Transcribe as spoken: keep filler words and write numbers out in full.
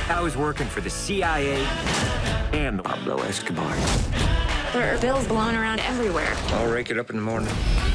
I was working for the C I A and Pablo Escobar. There are bills blowing around everywhere. I'll rake it up in the morning.